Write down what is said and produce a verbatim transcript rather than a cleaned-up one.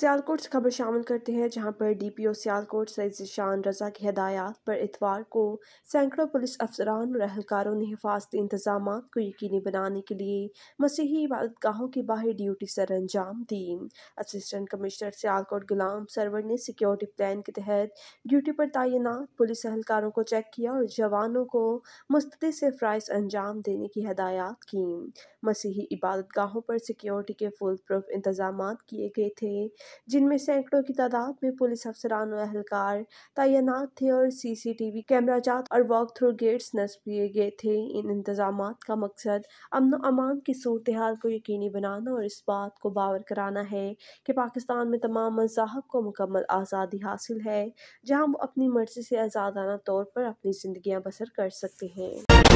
सियालकोट से खबर शामिल करते हैं, जहां पर डीपीओ सियालकोट सईद ज़ीशान रजा की हदायत पर इतवार को सैकड़ों पुलिस अफसरान और अहलकारों ने हिफाजती इंतजाम को यकीनी बनाने के लिए मसीही इबादतगाहों के बाहर ड्यूटी सर अंजाम दी। असिस्टेंट कमिश्नर सियालकोट गुलाम सरवर ने सिक्योरिटी प्लान के तहत ड्यूटी पर तैनात पुलिस अहलकारों को चेक किया और जवानों को मुस्तैदी से फ़राइज़ अंजाम देने की हदायत की। मसीही इबादतगाहों पर सिक्योरिटी के फुल प्रूफ इंतजाम किए गए थे, जिनमें सैकड़ों की तादाद में पुलिस अफसरान और अहलकार तैनात थे और सीसीटीवी कैमराजात और वॉक थ्रू गेट्स नस्ब किए गए थे। इन इंतजामात का मकसद अमन व अमान की सूरत हाल को यकीनी बनाना और इस बात को बावर कराना है कि पाकिस्तान में तमाम मज़ाहब को मुकम्मल आज़ादी हासिल है, जहाँ वो अपनी मर्जी से आज़ादाना तौर पर अपनी ज़िंदगियाँ बसर कर सकते हैं।